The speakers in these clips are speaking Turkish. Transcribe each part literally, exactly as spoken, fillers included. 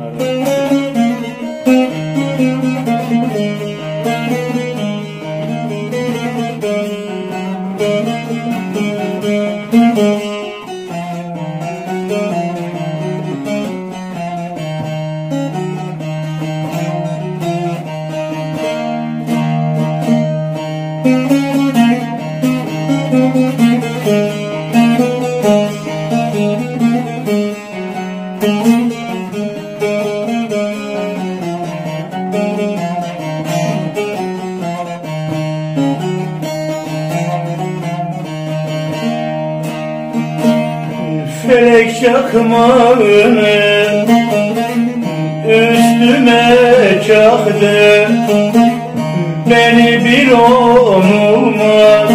Felek çakmağını üstüme çaktı, beni bir onulmaz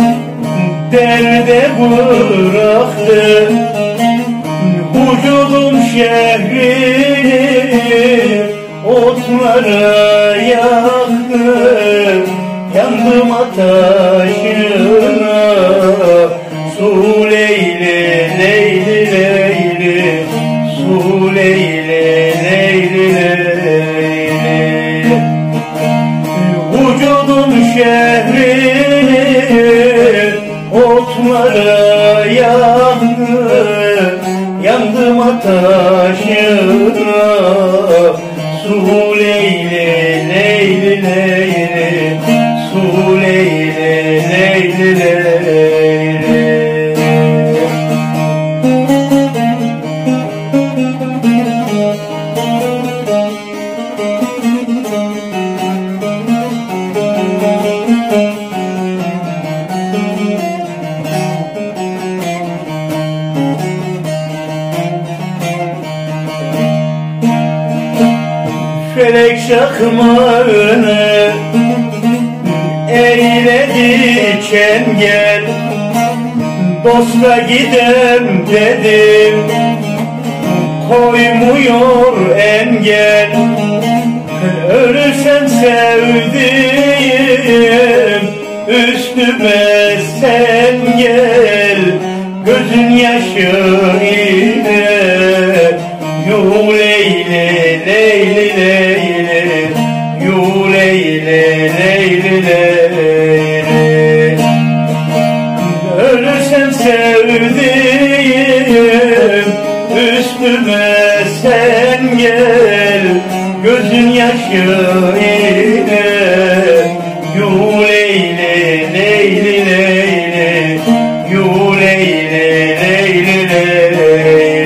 derde bıraktı. Vücudum şehrini otlara yaktı, yandım ateşine. Su leyli leyli leyli, su leyli leyli leyli. Vücudum şehrini otlara yaktı, yandım ateşine. Su leyli leyli leyli, su leyli leyli leyli. Felek çakmağını eyledi çengel, dosta gidem dedim, koymuyor engel. Ölürsem sevdiğim üstüme sen gel, gözün yaşı ile. Yu leyli leyli leyli, yu leyli leyli leyli. Ölürsem sevdiğim üstüme sen gel, gözün yaşı ile. Yu leyli leyli leyli, yu leyli leyli leyli.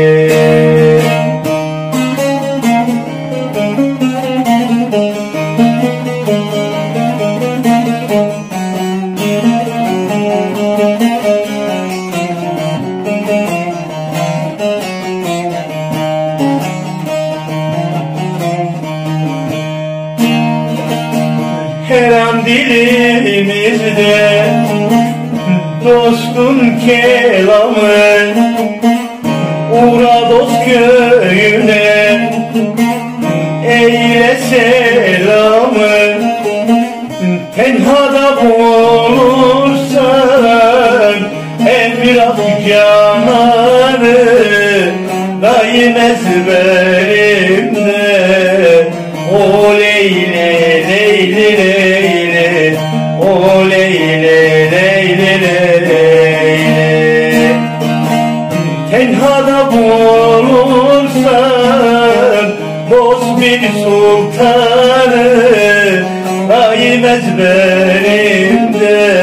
Her an dilimizde dostun kelamı, uğra dost köyüne eyle selamı. Tenhada bulursan emrat cananı, daim ezberimde. O leyli leyli leyli, o leyli leyli leyli. Tenhada bulursan dost bir sultanı, daim ezberimde.